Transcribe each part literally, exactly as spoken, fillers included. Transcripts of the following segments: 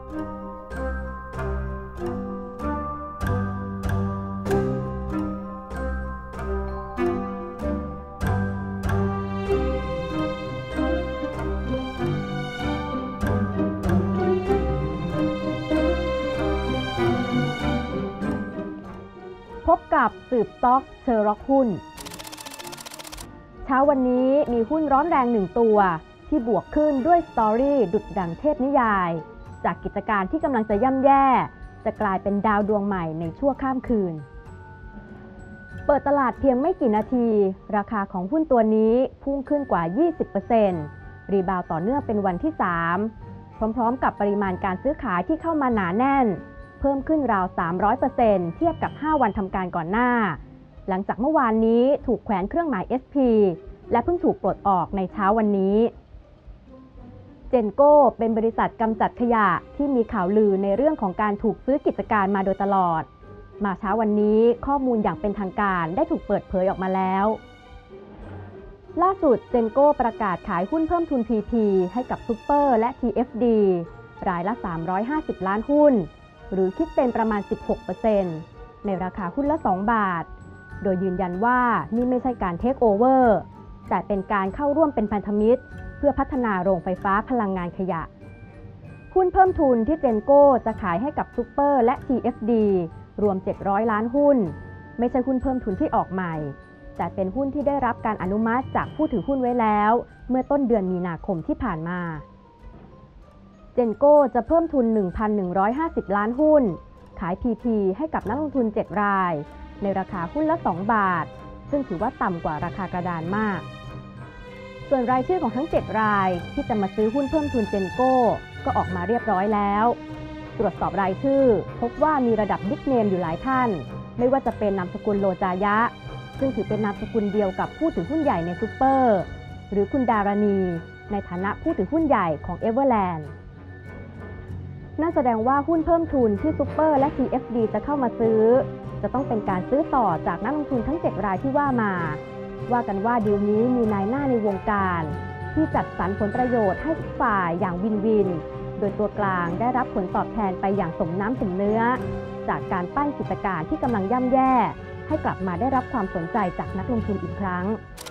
พบกับสืบสต็อกเชอร์ล็อกหุ้นเช้าวันนี้มีหุ้นร้อนแรงหนึ่งตัวที่บวกขึ้นด้วยสตอรี่ดุจดั่งเทพนิยายจากกิจการที่กำลังจะย่ำแย่จะกลายเป็นดาวดวงใหม่ในชั่วข้ามคืนเปิดตลาดเพียงไม่กี่นาทีราคาของหุ้นตัวนี้พุ่งขึ้นกว่า ยี่สิบเปอร์เซ็นต์ รีบาวต่อเนื่องเป็นวันที่สามพร้อมๆกับปริมาณการซื้อขายที่เข้ามาหนาแน่นเพิ่มขึ้นราว สามร้อยเปอร์เซ็นต์ เทียบกับห้าวันทำการก่อนหน้าหลังจากเมื่อวานนี้ถูกแขวนเครื่องหมาย เอส พี และเพิ่งถูกปลดออกในเช้าวันนี้เจนโก้เป็นบริษัทกำจัดขยะที่มีข่าวลือในเรื่องของการถูกซื้อกิจการมาโดยตลอดมาเช้าวันนี้ข้อมูลอย่างเป็นทางการได้ถูกเปิดเผยออกมาแล้วล่าสุดเจนโก้ประกาศขายหุ้นเพิ่มทุน พี พี ให้กับซุปเปอร์และ ที เอฟ ดี รายละสามร้อยห้าสิบล้านหุ้นหรือคิดเป็นประมาณ สิบหกเปอร์เซ็นต์ ในราคาหุ้นละสองบาทโดยยืนยันว่านี่ไม่ใช่การเทคโอเวอร์แต่เป็นการเข้าร่วมเป็นพันธมิตรเพื่อพัฒนาโรงไฟฟ้าพลังงานขยะหุ้นเพิ่มทุนที่เจนโก้จะขายให้กับซุปเปอร์และ ที เอฟ ดี รวมเจ็ดร้อยล้านหุ้นไม่ใช่หุ้นเพิ่มทุนที่ออกใหม่แต่เป็นหุ้นที่ได้รับการอนุมัติจากผู้ถือหุ้นไว้แล้วเมื่อต้นเดือนมีนาคมที่ผ่านมาเจนโก้จะเพิ่มทุน หนึ่งพันหนึ่งร้อยห้าสิบล้านหุ้นขาย พี พี ให้กับนักลงทุนเจ็ดรายในราคาหุ้นละสองบาทซึ่งถือว่าต่ำกว่าราคากระดานมากส่วนรายชื่อของทั้งเจ็ดรายที่จะมาซื้อหุ้นเพิ่มทุนเจนโก้ก็ออกมาเรียบร้อยแล้วตรวจสอบรายชื่อพบว่ามีระดับบิ๊กเนมอยู่หลายท่านไม่ว่าจะเป็นนามสกุลโลจายะซึ่งถือเป็นนามสกุลเดียวกับผู้ถือหุ้นใหญ่ในซุปเปอร์หรือคุณดารณีในฐานะผู้ถือหุ้นใหญ่ของเอเวอร์แลนด์นั่นแสดงว่าหุ้นเพิ่มทุนที่ซุปเปอร์และ ที เอฟ ดี จะเข้ามาซื้อจะต้องเป็นการซื้อต่อจากนักลงทุนทั้งเจ็ดรายที่ว่ามาว่ากันว่าดีลนี้มีนายหน้าในวงการที่จัดสรรผลประโยชน์ให้ทุกฝ่ายอย่างวินวินโดยตัวกลางได้รับผลตอบแทนไปอย่างสมน้ำสมเนื้อจากการปั้นกิจการที่กำลังย่ำแย่ให้กลับมาได้รับความสนใจจากนักลงทุนอีกครั้ง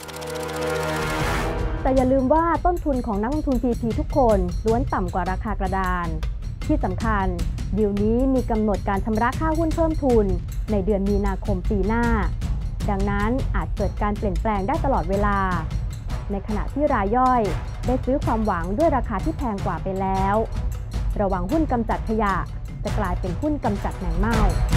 แต่อย่าลืมว่าต้นทุนของนักลงทุน พี พี ทุกคนล้วนต่ำกว่าราคากระดานที่สำคัญดีลนี้มีกำหนดการชำระค่าหุ้นเพิ่มทุนในเดือนมีนาคมปีหน้าดังนั้นอาจเกิดการเปลี่ยนแปลงได้ตลอดเวลาในขณะที่รายย่อยได้ซื้อความหวังด้วยราคาที่แพงกว่าไปแล้วระวังหุ้นกำจัดขยะจะกลายเป็นหุ้นกำจัดแมงเม่า